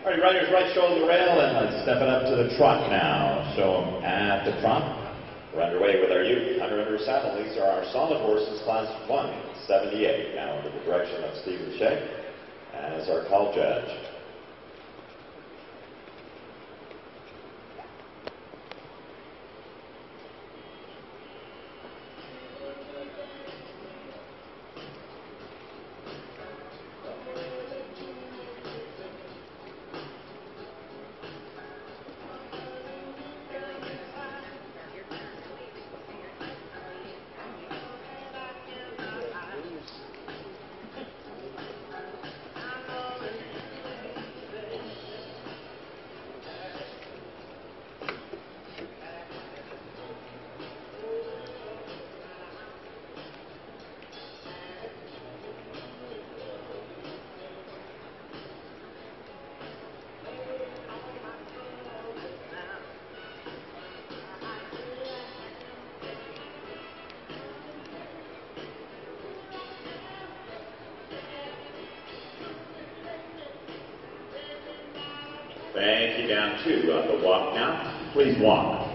All right, riders, right shoulder rail, and let's step it up to the trot now. Show them at the trot. We're underway with our youth 100 saddle. These are our solid horses, class 178. Now under the direction of Stephen Shea as our call judge. Thank you. Down 2 on the walk now. Please walk.